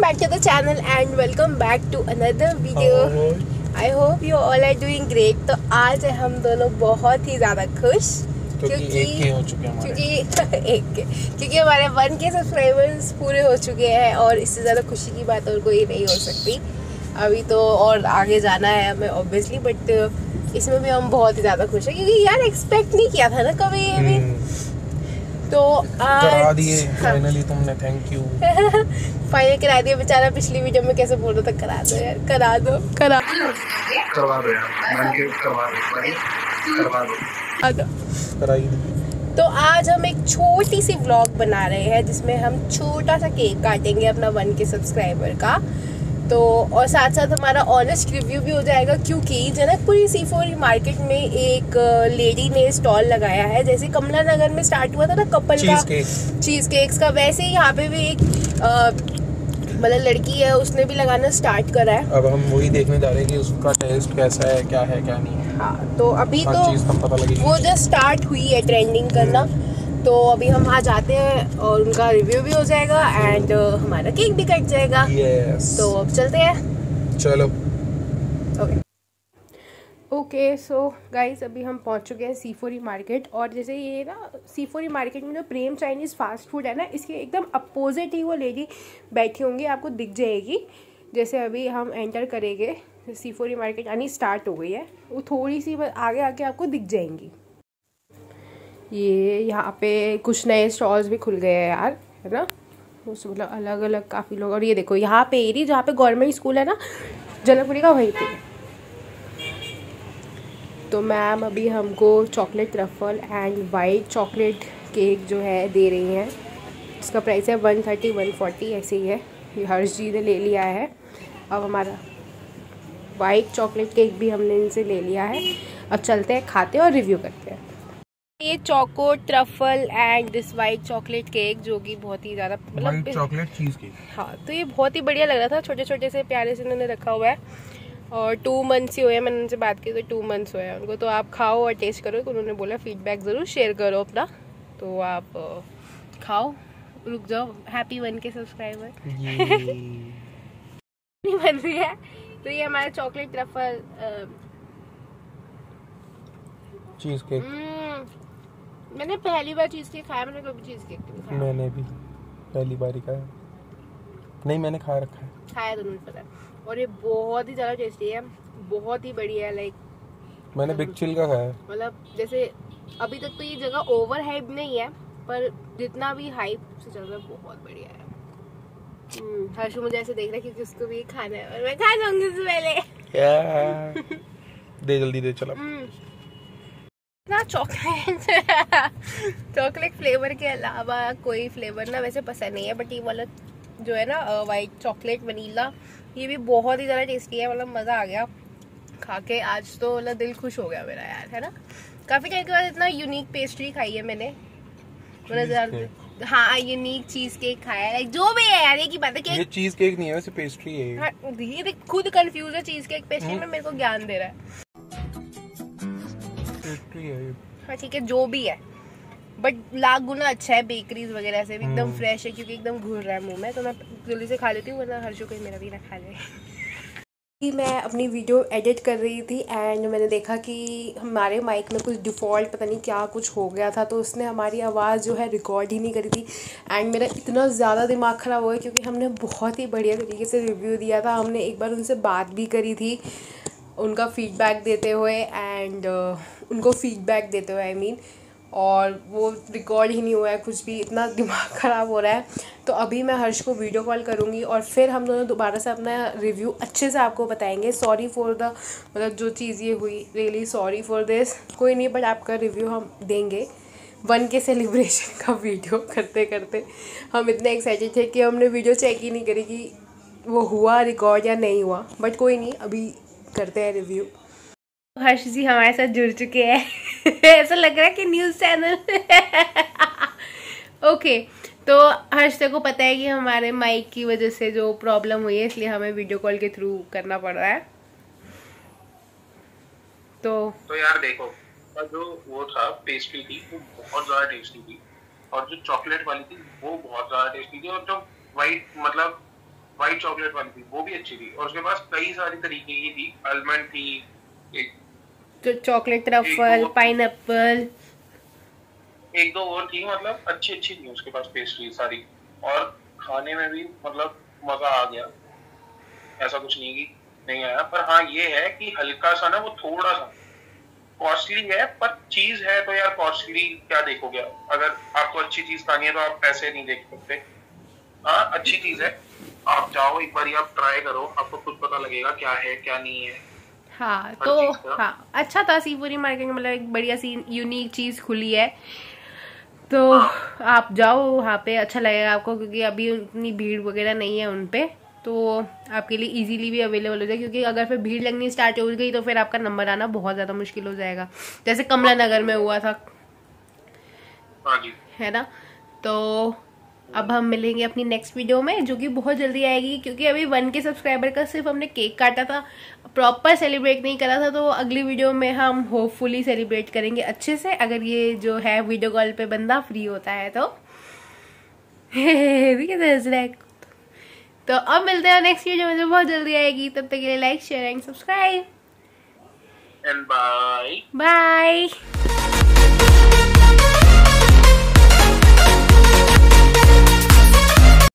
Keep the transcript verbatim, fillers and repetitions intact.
back to the channel and welcome back to another video. I hope you all are doing great. तो आज हम दोनों बहुत ही ज़्यादा खुश क्योंकि एक के हो चुके हैं क्योंकि एक के क्योंकि हमारे वन के सब्सक्राइबर्स पूरे हो चुके हैं और इससे ज़्यादा खुशी की बात और कोई नहीं हो सकती। अभी तो और आगे जाना है हमें ऑब्वियसली, बट इसमें भी हम बहुत ही ज़्यादा खुश हैं क्योंकि यार एक्सपेक्ट नहीं किया था ना कभी ये भी। तो करा दिए फाइनली तुमने, थैंक यू। फाइनल करा दिया बेचारा। पिछली वीडियो में कैसे बोल रहा था करा दो यार, करा दो करा करवा दो यार, मान के करवा दो करवा दो कराई दी। तो आज हम एक छोटी सी व्लॉग बना रहे हैं जिसमें हम छोटा सा केक काटेंगे अपना वन के सब्सक्राइबर का। तो और साथ साथ हमारा ऑनेस्ट रिव्यू भी हो जाएगा क्योंकि जनकपुरी सी फोर मार्केट में एक लेडी ने स्टॉल लगाया है। जैसे कमला नगर में स्टार्ट हुआ था ना कपल का चीज़ केक्स का, वैसे ही यहाँ पे भी एक मतलब लड़की है उसने भी लगाना स्टार्ट करा है। अब हम वही देखने जा रहे हैं कि उसका टेस्ट कैसा है, क्या है क्या नहीं है। हाँ तो अभी तो पता वो जस्ट स्टार्ट हुई है ट्रेंडिंग करना। तो अभी हम वहाँ जाते हैं और उनका रिव्यू भी हो जाएगा एंड uh, हमारा केक भी कट जाएगा। yes. तो अब चलते हैं, चलो। ओके ओके सो गाइस अभी हम पहुँच चुके हैं सी फोर ई मार्केट। और जैसे ये ना सी फोर ई मार्केट में जो प्रेम चाइनीज़ फास्ट फूड है ना, इसके एकदम अपोजिट ही वो लेडी बैठी होंगी, आपको दिख जाएगी। जैसे अभी हम एंटर करेंगे सी फोर ई मार्केट यानी स्टार्ट हो गई है, वो थोड़ी सी आगे आके आपको दिख जाएंगी। ये यहाँ पे कुछ नए स्टॉल्स भी खुल गए हैं यार, है ना, उस मतलब अलग अलग काफ़ी लोग। और ये देखो यहाँ पे एरिया जहाँ पे गवर्नमेंट स्कूल है ना जनकपुरी का, वहीं पे। तो मैम अभी हमको chocolate truffle and white chocolate cake जो है दे रही हैं। इसका प्राइस है वन थर्टी वन फोर्टी ऐसे ही है। ये हर्ष जी ने ले लिया है। अब हमारा वाइट चॉकलेट केक भी हमने इनसे ले लिया है। अब चलते हैं, खाते हैं और रिव्यू करते हैं। ये choco truffle and this white chocolate cake जो कि बहुत ही ज़्यादा मतलब चॉकलेट चीज़ केक। हाँ तो ये बहुत ही बढ़िया लग रहा था, छोटे छोटे से प्यारे से उन्होंने रखा हुआ है। और टू मंथ्स ही हुए हैं, मैंने उनसे बात की तो टू मंथ्स हुए हैं उनको। तो आप खाओ और टेस्ट करो। तो उन्होंने बोला फीडबैक ज़रूर शेयर करो अपना। तो आप खाओ, रुक जाओ, हैप्पी वन के सब्सक्राइबर नहीं बन रही है। तो ये हमारा चॉकलेट ट्रफल चीज़ केक, मैंने पहली बार चीज़ केक खाया, मैंने कभी चीज़ केक नहीं खाया। मैंने भी पहली बार ही खाया, नहीं मैंने खा रखा है, खाया तो नहीं पता। और ये बहुत ही ज़्यादा टेस्टी है, बहुत ही बढ़िया है। लाइक मैंने बिग चिल का खाया, मतलब जैसे अभी तक तो ये जगह ओवर हाइप नहीं है, पर जितना भी हाइप से चल रहा है बहुत बढ़िया है। हर्षु मुझे ऐसे देख रहा है क्योंकि उसको भी खाना है और मैं खा जाऊंगी उससे पहले। दे जल्दी दे, चलो। ना चॉकलेट चॉकलेट फ्लेवर के अलावा कोई फ्लेवर ना वैसे पसंद नहीं है, बट ये वाला जो है ना वाइट चॉकलेट वनीला, ये भी बहुत ही ज़्यादा टेस्टी है। मतलब मज़ा आ गया खा के आज तो, मतलब दिल खुश हो गया मेरा यार, है ना। काफ़ी टाइम के बाद इतना यूनिक पेस्ट्री खाई है मैंने, मतलब हाँ यूनिक चीज़ केक खाया है। जो भी है यार, एक ही बात है कि ये चीज़ केक नहीं है वैसे पेस्ट्री है। हाँ, ये खुद कंफ्यूज है चीज़ केक पेस्ट्री में, मेरे को ज्ञान दे रहा है। हाँ ठीक है जो भी है, बट लाख गुना अच्छा है बेकरीज वगैरह से भी। एकदम फ्रेश है क्योंकि एकदम घुल रहा है मुंह में। तो मैं जल्दी से खा लेती हूँ वरना हर्षो कहीं मेरा भी ना खा ले। मैं अपनी वीडियो एडिट कर रही थी एंड मैंने देखा कि हमारे माइक में कुछ डिफ़ॉल्ट पता नहीं क्या कुछ हो गया था, तो उसने हमारी आवाज़ जो है रिकॉर्ड ही नहीं करी थी। एंड मेरा इतना ज़्यादा दिमाग ख़राब हुआ क्योंकि हमने बहुत ही बढ़िया तरीके से रिव्यू दिया था। हमने एक बार उनसे बात भी करी थी उनका फीडबैक देते हुए एंड uh, उनको फीडबैक देते हुए आई I मीन mean, और वो रिकॉर्ड ही नहीं हुआ है कुछ भी। इतना दिमाग ख़राब हो रहा है। तो अभी मैं हर्ष को वीडियो कॉल करूँगी और फिर हम दोनों दोबारा से अपना रिव्यू अच्छे से आपको बताएंगे। सॉरी फॉर द मतलब जो चीज़ ये हुई, रियली सॉरी फॉर दिस। कोई नहीं, बट आपका रिव्यू हम देंगे। वन के सेलिब्रेशन का वीडियो करते करते हम इतने एक्साइटेड थे कि हमने वीडियो चेक ही नहीं करी कि वो हुआ रिकॉर्ड या नहीं हुआ, बट कोई नहीं, अभी करते हैं रिव्यू। हर्ष जी हमारे साथ जुड़ चुके हैं ऐसा लग रहा है कि न्यूज़ चैनल ओके तो हर्ष को पता है कि हमारे माइक की वजह से जो प्रॉब्लम हुई है, इसलिए हमें वीडियो कॉल के थ्रू करना पड़ रहा है। तो तो यार देखो, जो वो था पेस्ट्री थी वो बहुत ज़्यादा टेस्टी थी, और जो चॉकलेट वाली थी वो बहुत ज़्यादा टेस्टी थी, और जो वाइट मतलब व्हाइट चॉकलेट वाली थी, वो भी अच्छी थी। और उसके पास कई सारी तरीके की थी, आलमंड थी, एक तो चॉकलेट ट्रफल, पाइनएप्पल, एक दो और थी, मतलब अच्छी अच्छी थी उसके पास पेस्ट्री सारी। और खाने में भी मतलब मजा आ गया, ऐसा कुछ नहीं कि नहीं आया। पर हाँ ये है कि हल्का सा ना, वो थोड़ा सा कॉस्टली है, पर चीज है तो यार कॉस्टली क्या देखोगे। अगर आपको अच्छी चीज खानी है तो आप पैसे नहीं देख सकते। हाँ अच्छी चीज है, आप जाओ एक बार, आप ट्राई करो, आपको खुद पता लगेगा क्या है क्या नहीं है। हाँ तो हाँ अच्छा था शिवपुरी मार्केट में, मतलब एक बढ़िया सी यूनिक चीज खुली है, तो हाँ। आप जाओ वहाँ पे, अच्छा लगेगा आपको, क्योंकि अभी उतनी भीड़ वगैरह नहीं है उन पे, तो आपके लिए इजीली भी अवेलेबल हो जाए। क्योंकि अगर फिर भीड़ लगनी स्टार्ट हो गई तो फिर आपका नंबर आना बहुत ज़्यादा मुश्किल हो जाएगा, जैसे कमला नगर में हुआ था। हाँ जी। है ना। तो अब हम मिलेंगे अपनी नेक्स्ट वीडियो में, जो कि बहुत जल्दी आएगी, क्योंकि अभी वन के सब्सक्राइबर का सिर्फ हमने केक काटा था, प्रॉपर सेलिब्रेट नहीं करा था। तो अगली वीडियो में हम होपफुली सेलिब्रेट करेंगे अच्छे से, अगर ये जो है वीडियो कॉल पे बंदा फ्री होता है तो। तो अब मिलते हैं नेक्स्ट वीडियो में जो बहुत जल्दी आएगी। तब तक के लिए like share and subscribe and bye bye.